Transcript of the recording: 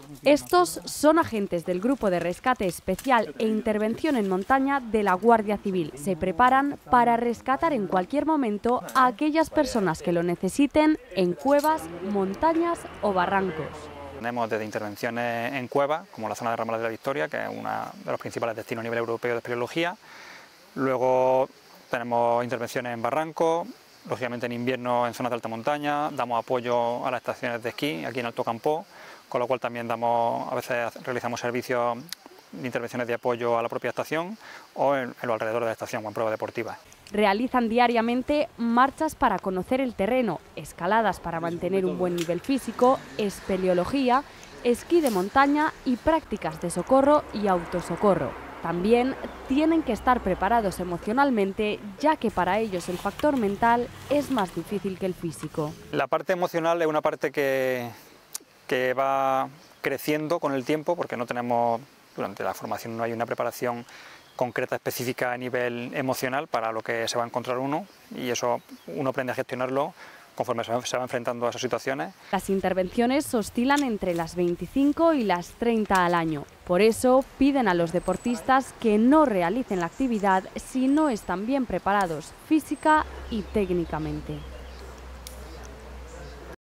Estos son agentes del Grupo de Rescate Especial e Intervención en Montaña de la Guardia Civil. Se preparan para rescatar en cualquier momento a aquellas personas que lo necesiten en cuevas, montañas o barrancos. Tenemos desde intervenciones en cuevas, como la zona de Ramales de la Victoria, que es uno de los principales destinos a nivel europeo de espeleología. Luego tenemos intervenciones en barrancos, lógicamente en invierno en zonas de alta montaña, damos apoyo a las estaciones de esquí aquí en Alto Campó, con lo cual también a veces realizamos servicios de intervenciones de apoyo a la propia estación o en los alrededores de la estación o en pruebas deportivas. Realizan diariamente marchas para conocer el terreno, escaladas para mantener un buen nivel físico, espeleología, esquí de montaña y prácticas de socorro y autosocorro. También tienen que estar preparados emocionalmente, ya que para ellos el factor mental es más difícil que el físico. La parte emocional es una parte que va creciendo con el tiempo, porque durante la formación no hay una preparación concreta, específica a nivel emocional para lo que se va a encontrar uno, y eso uno aprende a gestionarlo conforme se va enfrentando a esas situaciones. Las intervenciones oscilan entre las 25 y las 30 al año. Por eso piden a los deportistas que no realicen la actividad si no están bien preparados física y técnicamente.